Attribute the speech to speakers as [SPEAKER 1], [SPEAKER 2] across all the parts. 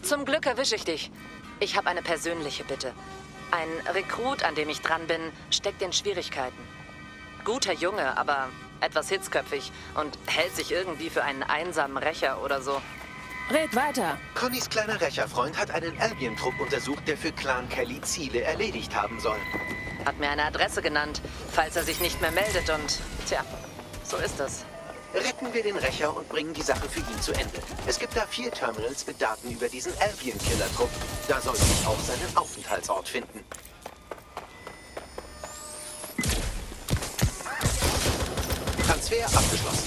[SPEAKER 1] Zum Glück erwische ich dich. Ich habe eine persönliche Bitte. Ein Rekrut, an dem ich dran bin, steckt in Schwierigkeiten. Guter Junge, aber etwas hitzköpfig und hält sich irgendwie für einen einsamen Rächer oder so.
[SPEAKER 2] Red weiter.
[SPEAKER 3] Connys kleiner Rächerfreund hat einen Albion-Trupp untersucht, der für Clan Kelly Ziele erledigt haben soll.
[SPEAKER 1] Hat mir eine Adresse genannt, falls er sich nicht mehr meldet und... Tja, so ist das.
[SPEAKER 3] Retten wir den Rächer und bringen die Sache für ihn zu Ende. Es gibt da 4 Terminals mit Daten über diesen Albion-Killer-Trupp. Da soll sich auch seinen Aufenthaltsort finden. Transfer abgeschlossen.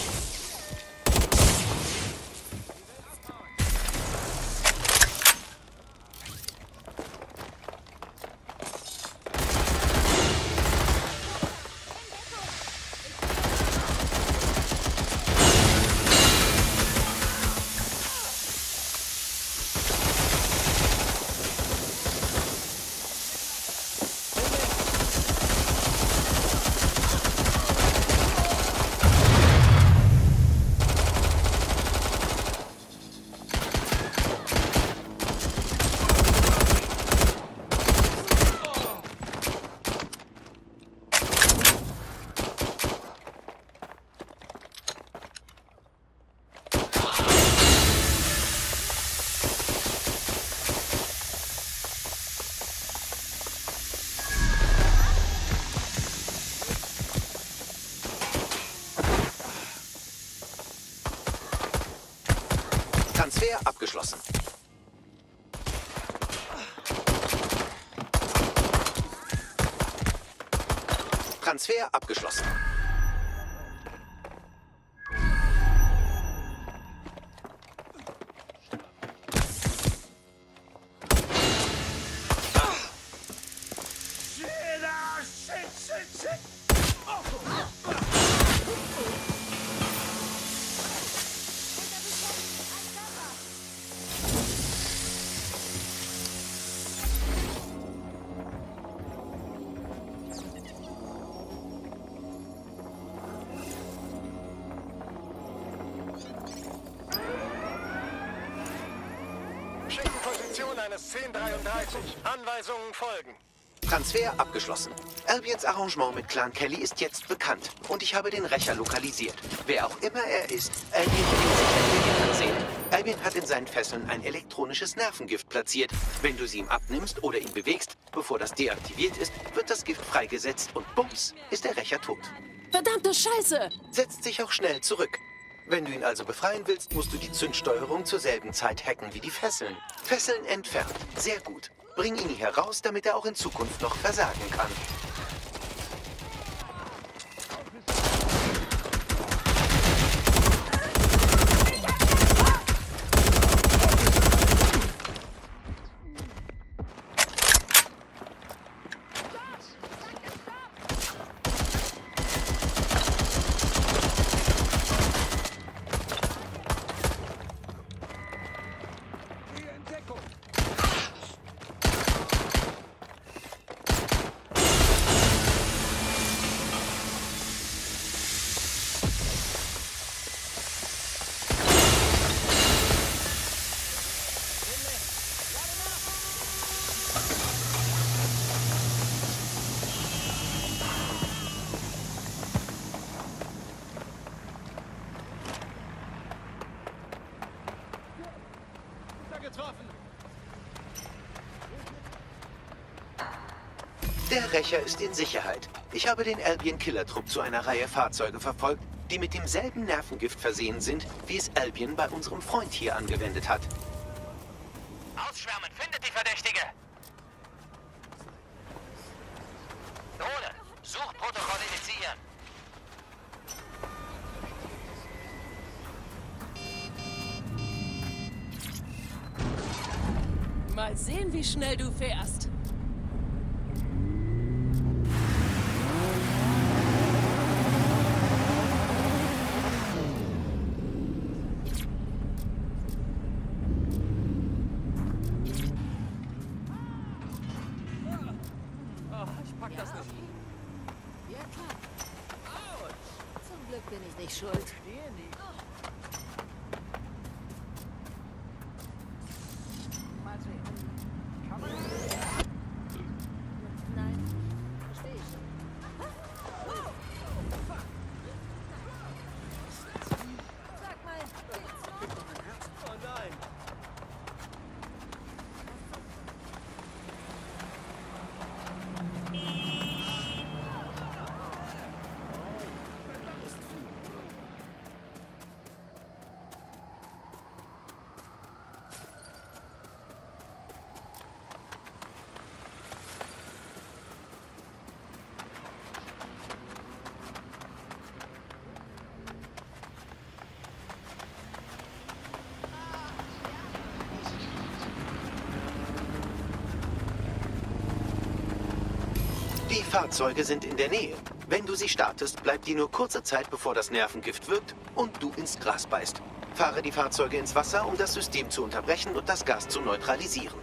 [SPEAKER 3] Transfer abgeschlossen. Transfer abgeschlossen.
[SPEAKER 4] Position eines 1033. Anweisungen folgen.
[SPEAKER 3] Transfer abgeschlossen. Albions Arrangement mit Clan Kelly ist jetzt bekannt und ich habe den Rächer lokalisiert. Wer auch immer er ist, Albion will ihn sicher in ansehen. Albion hat in seinen Fesseln ein elektronisches Nervengift platziert. Wenn du sie ihm abnimmst oder ihn bewegst, bevor das deaktiviert ist, wird das Gift freigesetzt und bums, ist der Rächer tot.
[SPEAKER 2] Verdammte Scheiße!
[SPEAKER 3] Setzt sich auch schnell zurück. Wenn du ihn also befreien willst, musst du die Zündsteuerung zur selben Zeit hacken wie die Fesseln. Fesseln entfernt. Sehr gut. Bring ihn hier raus, damit er auch in Zukunft noch versagen kann. Der Rächer ist in Sicherheit. Ich habe den Albion-Killertrupp zu einer Reihe Fahrzeuge verfolgt, die mit demselben Nervengift versehen sind, wie es Albion bei unserem Freund hier angewendet hat.
[SPEAKER 4] Ausschwärmen, findet die Verdächtige! Drohne, Suchprotokoll initiieren.
[SPEAKER 2] Mal sehen, wie schnell du fährst.
[SPEAKER 5] Bin ich nicht schuld.
[SPEAKER 3] Fahrzeuge sind in der Nähe. Wenn du sie startest, bleibt die nur kurze Zeit, bevor das Nervengift wirkt und du ins Gras beißt. Fahre die Fahrzeuge ins Wasser, um das System zu unterbrechen und das Gas zu neutralisieren.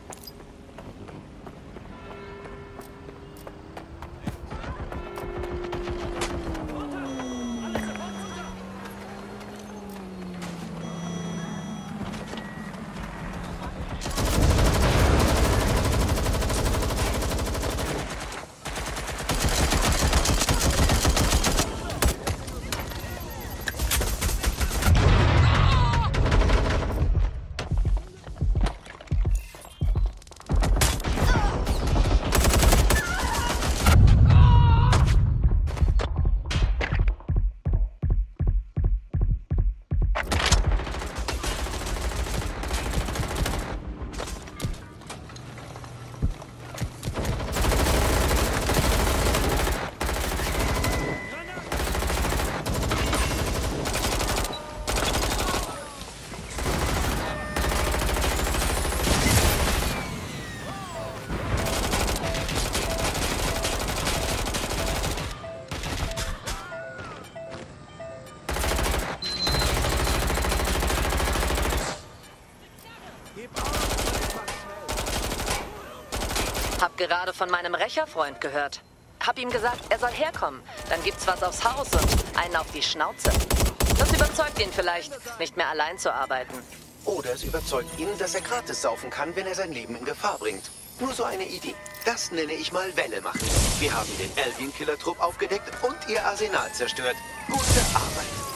[SPEAKER 1] Hab gerade von meinem Rächerfreund gehört. Hab ihm gesagt, er soll herkommen. Dann gibt's was aufs Haus und einen auf die Schnauze. Das überzeugt ihn vielleicht, nicht mehr allein zu arbeiten.
[SPEAKER 3] Oder es überzeugt ihn, dass er gratis saufen kann, wenn er sein Leben in Gefahr bringt. Nur so eine Idee. Das nenne ich mal Welle machen. Wir haben den Albion-Killer-Trupp aufgedeckt und ihr Arsenal zerstört. Gute Arbeit.